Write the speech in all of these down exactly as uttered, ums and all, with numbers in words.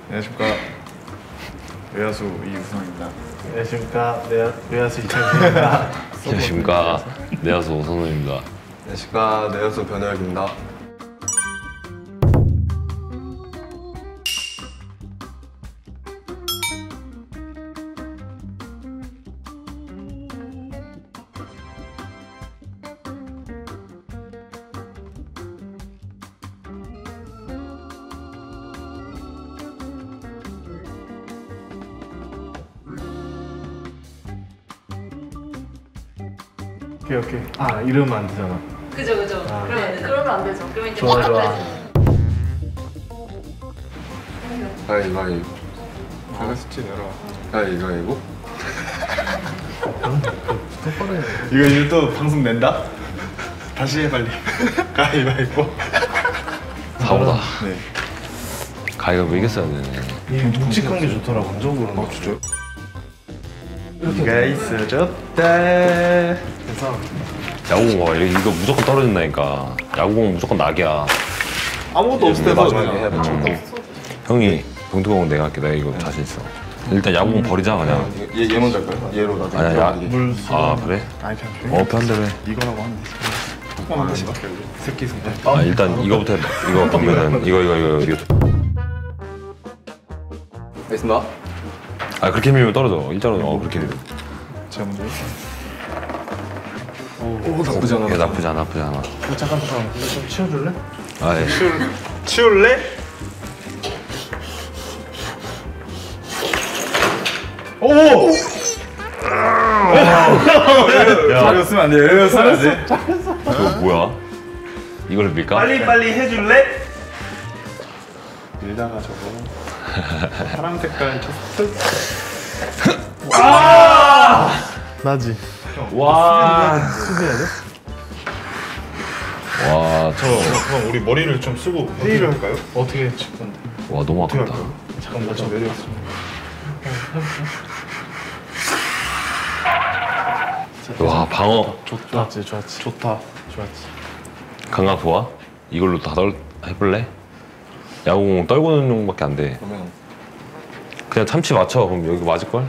안녕하십니까. 외야수 이우성입니다. 안녕하십니까. 외야수 이창진입니다. 안녕하십니까. 내야수 오선우입니다. 안녕하십니까. 내야수 변혁입니다. 오케이 오케이. 아 이러면 안 되잖아. 그죠 그죠. 아. 그러면 안 되죠. 그러면 안 되죠. 그러면 이제 좋아 좋아. 가위바위보. 내가 숙제 내라. 가위바위보. 똑바로 해. 이거 이제 또 방송 낸다? 다시 해 빨리. 가위바위보. 사보다. 네. 가위가 이겼어야 되네. 이 묵직한 게 좋더라. 원적으로. 어 진짜? 네가 있어줬다. 그래서 야구공 봐. 이거 무조건 떨어진다니까. 야구공 무조건 낙이야. 아무것도 없을 때 마지막에 마지막에 해봐. 음. 형이 봉투공 내가 할게. 내가 이거 자신 있어. 일단 야구공 버리자 그냥. 얘, 얘 먼저 할까요? 얘로 나중에. 아니야, 야- 이게. 물 아 그래? 아니 그냥 조용히 어 편대로 해. 이거라고 하면 되지. 조금만 다시 바뀌어. 새끼 손. 아 일단 이거부터 해봐. 이거 보면은 이거 이거 이거 이거. 알겠습니다. 아 그렇게 밀면 떨어져. 일자로 어 그렇게 밀면. 제가 먼저 할게요. 오, 나쁘지 않아. 이거 나쁘지 않아 나쁘지 않아. 어, 잠깐 잠깐. 이거 좀 치워줄래? 아 예. 치울래? 오! 자료 쓰면 안 돼. 이거 쓰면 안 돼. 이거 뭐야? 이걸 밀까? 빨리 해줄래? 밀다가 저거 파란 색깔 쳤을 나지. 와. 수비해야 돼? 와, 저. 그럼 우리 머리를 좀 쓰고 회의를 할까요? 어떻게 칠 건데? 와 너무 아깝다. 잠깐만 저 내려왔어. 와 방어 좋았지 좋았지. 좋다. 좋았지. 감각 좋아? 이걸로 다 덜 해볼래? 야구공 떨구는 용밖에 안 돼. 그러면 그냥 참치 맞춰. 그럼 여기 맞을 걸?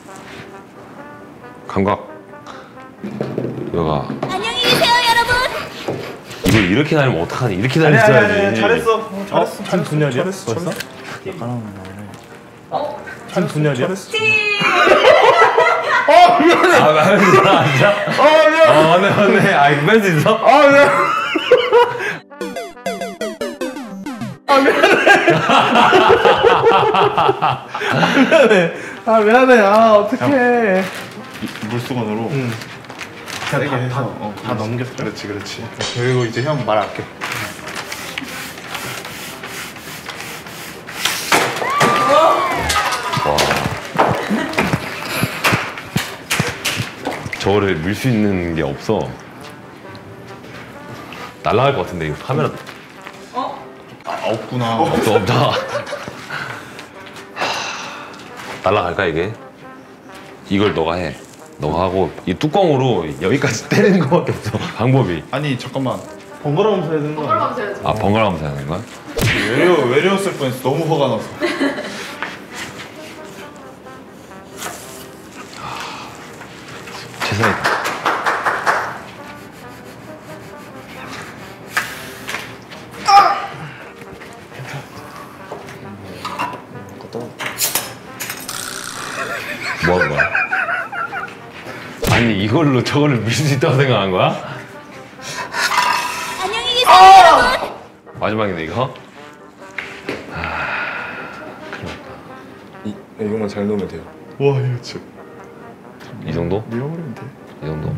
감각. 여가. 안녕히 계세요 여러분. 이거 이렇게 다니면 어떡하니? 이렇게 다녔어야지. 잘했어. 어, 잘했어. 팀 분열이야? 잘했어. 벌써? 어? 팀 분열이야? 아 맞아 맞아. 어 미안. 어 맞네 맞네. 아 이거 뺄수 있어? 아 미안. 아 미안해. 아 어떡해. 물수건으로 응. 세게 다, 해서 다, 어, 다 넘겼어. 그렇지 그렇지. 그리고 이제 형 말할게. 저거를 밀 수 있는 게 없어. 날아갈 것 같은데 이거 카메라 어? 아 없구나. 없어 없다. 날아갈까 이게? 이걸 너가 해. 너가 하고 이 뚜껑으로 여기까지 때리는 거밖에 없어. 방법이. 아니 잠깐만. 번갈아가면서 해야 되는 거 번갈아 아니야? 가셔야죠. 아 번갈아가면서 하는 거야? 외려 외려웠을 뻔했어. 너무 화가 나서. 최선의. 뭐 하는 거야? 아니 이걸로 저거를 밀 수 있다고 생각한 거야? 안녕히 계세요 여러분. 마지막이네 이거? 이, 이것만 잘 넣으면 돼요. 와 이거 진짜 이 정도? 밀어버리면 돼. 이 정도?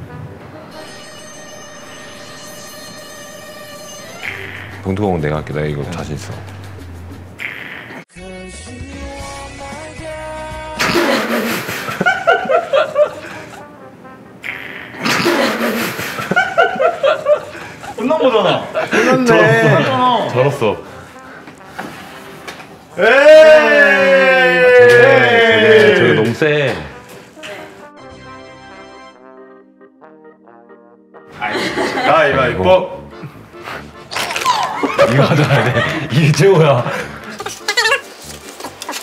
봉투공은 내가 할게. 내가 이거 자신 있어. 끝난 거잖아. 끝났네. 저었어. 에이. 저게 너무 세. 가위바위보. 이거 가져가야 돼. 이게 최고야.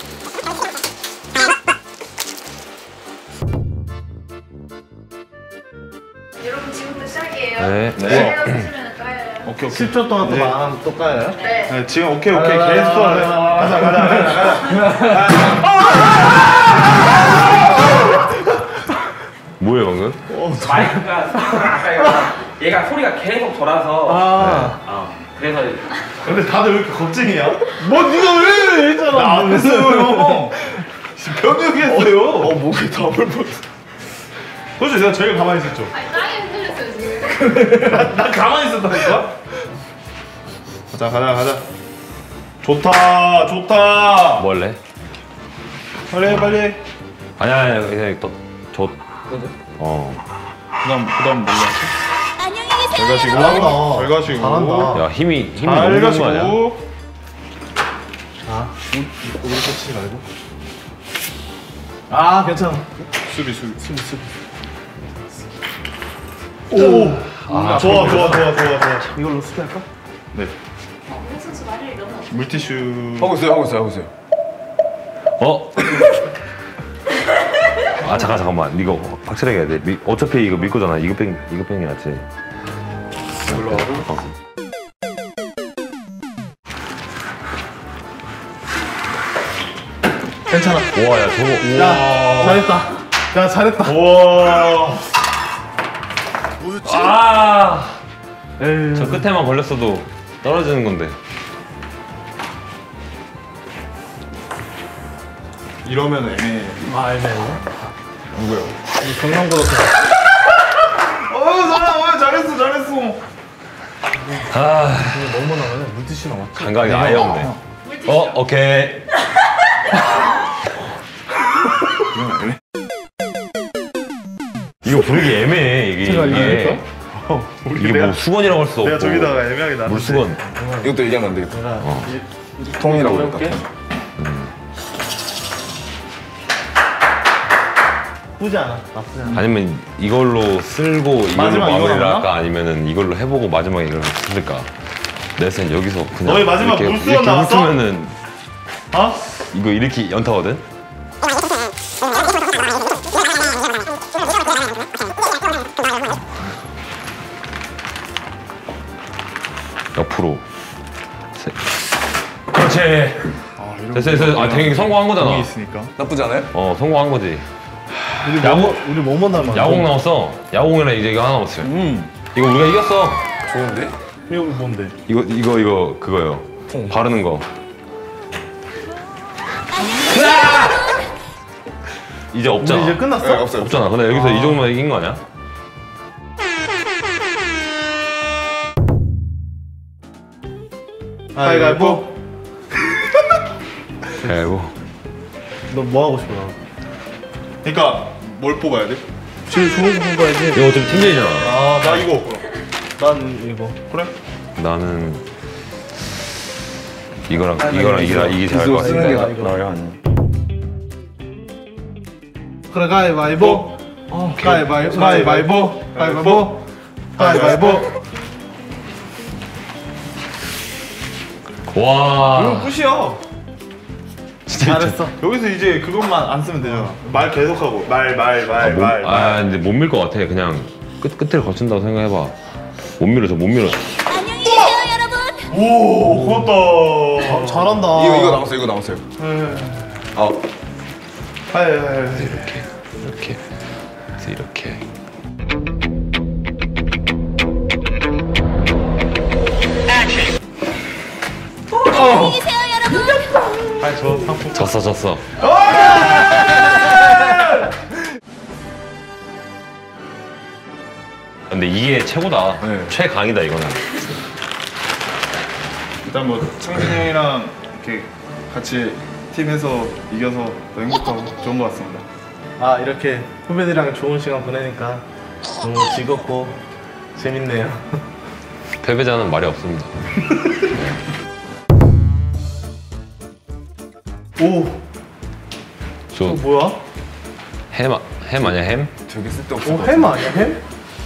오케이. 십 초 동안 또 네. 망하면 또 까요? 네. 네, 지금 오케이 오케이 가자, 계속 가자, 하네. 가자, 가자 가자 가자 뭐예요 방금? 마이크가 아까 얘가, 얘가 소리가 계속 돌아서 아. 어, 그래서 근데 다들 왜 이렇게 겁쟁이야? 뭐 네가 왜 했잖아. 나안 했어요 형. 변명했어요. 어 목에 담을 못. 솔직히 내가 제일 가만히 있었죠. 아니 땅에 흔들렸어요 지금. 나 가만히 있었다니까. 가자 가자 가자. 좋다 좋다. 뭐 할래? 빨리 해, 빨리. 해. 아니야 아니야 그냥 또저 어. 그다음 그다음 뭘로 하지? 안녕히 잘 계세요. 가시고. 잘한다. 잘 가시고. 잘한다. 야 힘이 힘이 잘 너무 좋은 거 아니야? 가시고. 아, 우리 우리 치지 말고. 아, 괜찮아. 수비 수비 수비 수비. 오. 아, 좋아 좋아 좋아 좋아 좋아. 이걸로 수비할까? 네. 어, 선수 말을 너무. 물티슈. 하고 있어요 하고 있어요 하고 있어요. 어? 아 잠깐 잠깐만 이거 확실하게 해야 돼. 미, 어차피 이거 밀거잖아. 이거 뺑 이거 뺑이 낫지. 올라가고. 어. 괜찮아. 와야 저거. 야, 잘했다. 야, 잘했다. 와. 아. 에이. 저 끝에만 걸렸어도 떨어지는 건데. 이러면 애매해. 아, 애매해. 누구요? 경남고로. 어 잘해 어 잘했어 잘했어. 아 너무 나가네. 물티슈 나왔지. 감각이 아예 없네. 어 오케이. 이거 부르기 애매해 이게. 제가 이게, 이거 이게 뭐 수건이라고 할 수도 없고. 내가 저기다가 애매하게 놨는데. 물수건. 이것도 얘기하면 안 되겠다. 내가 어. 통이라고 해볼게. 했다. 나쁘지 않아. 나쁘지 않아. 아니면 이걸로 쓸고 이걸로 마지막 이거 마무리를 하나? 할까 아니면은 이걸로 해보고 마지막에 이걸 쓸까. 내 생각 여기서 그냥 너희 마지막 이렇게, 물수건 이렇게 나왔어? 훑으면은 어? 이거 이렇게 연타거든. 옆으로. 세. 그렇지. 아 이런. 됐어 됐어. 아 되게 성공한 거잖아. 공이 있으니까. 나쁘지 않아요? 어 성공한 거지. 우리 야구- 뭐, 우리 뭐뭐 남았어? 야공 남았어. 야공이랑 이제 이거 하나 남았어요. 음. 이거 우리가 이겼어. 좋은데? 이거 뭔데? 이거 이거 이거 그거요. 바르는 거. 이제 없잖아. 우리 이제 끝났어? 네, 없어요. 없잖아. 근데 여기서 이 정도만 이긴 거 아니야? 가위바위보. 아이고. 너 뭐 하고 싶어? 나? 그러니까 뭘 뽑아야 돼? 제일 좋은 거 뽑아야지. 이거 어차피 팀전이잖아. 아 나 이거. 난 이거. 그래? 나는 이거랑 이거랑 이게 이게 잘할 것 쓰는 같아. 게 이거, 나- 이거. 나아요 아니면? 그래 가위바위보. 어, 가위바위보. 가위바위보. 가위바위보. 가위바위보. 와. 이건 끝이야. 잘했어. 여기서 이제 그것만 안 쓰면 되잖아. 말 계속하고 말 말 아, 말 못, 말 말. 아 근데 못 밀 것 같아. 그냥 끝 끝을 거친다고 생각해봐. 못 밀어 저 못 밀어. 안녕히 계세요 여러분. 오 고맙다. 잘한다. 이거 이거 남았어요 이거 남았어요. 아 하이 하이 하이. 이렇게 이렇게 그래서 이렇게. 안녕히 계세요 여러분. 아니 저 상품. 졌어 졌어. 근데 이게 최고다. 네. 최강이다 이거는. 일단 뭐 창진이 형이랑 이렇게 같이 팀에서 이겨서 더 행복하고 좋은 것 같습니다. 아 이렇게 후배들이랑 좋은 시간 보내니까 너무 즐겁고 재밌네요. 패배자는 말이 없습니다. 오, 저 이거 뭐야? 햄, 아- 햄 아니야 햄? 되게 쓸데없어. 오, 햄 아니야 햄?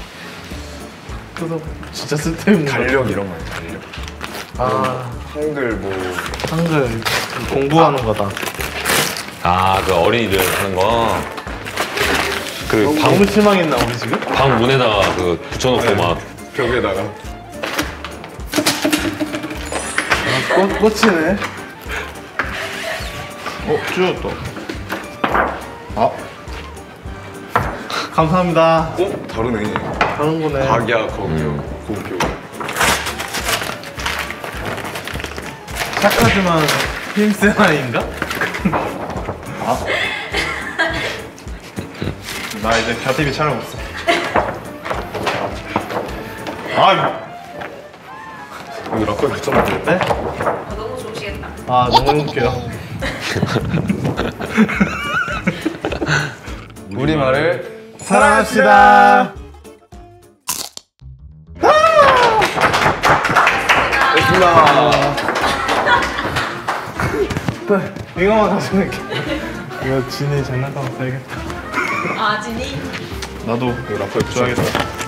그래서 진짜 쓸데없는 거. 달력 이런 거 아니야 달력. 아 한글 뭐 한글 공부하는 거다. 아 그 어린이들 하는 거. 그 방, 너무 실망했나 우리 지금? 방 문에다가 그 붙여놓고 막 벽에다가 꽃, 꽃이네. 어, 쭈였다. 아, 감사합니다. 어? 다르네. 다른 거네. 박이야, 거기요. 고교. 착하지만 힘센 아이인가? 나 이제 곁티비 촬영 없어. 아, 여기 락커에 붙였는데. 네? 어, 너무 좋으시겠다. 아, 너무 행복해요. 우리말을 사랑합시다. 네, 이거만 가지고 갈게. 이거 진이 장난감 써야겠다. 아, 진이? 나도 여기 락커에 붙여야겠다.